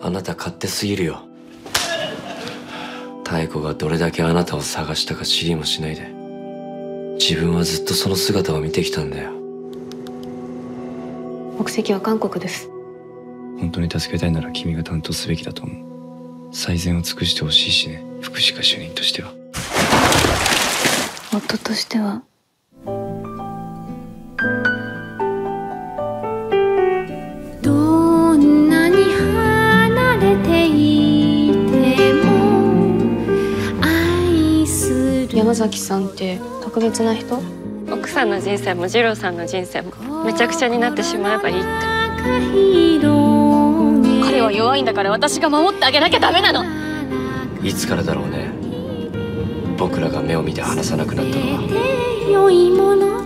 あなた勝手すぎるよ。妙子がどれだけあなたを探したか知りもしないで、自分はずっとその姿を見てきたんだよ。 国籍は韓国です。 本当に助けたいなら君が担当すべきだと思う。最善を尽くしてほしいしね、福祉課主任としては。 夫としてはどんなに離れていても愛する。 山崎さんって特別な人？ 奥さんの人生も二郎さんの人生もめちゃくちゃになってしまえばいいって。 彼は弱いんだから私が守ってあげなきゃダメなの。 いつからだろうね、僕らが目を見て離さなくなったのは。 良いもの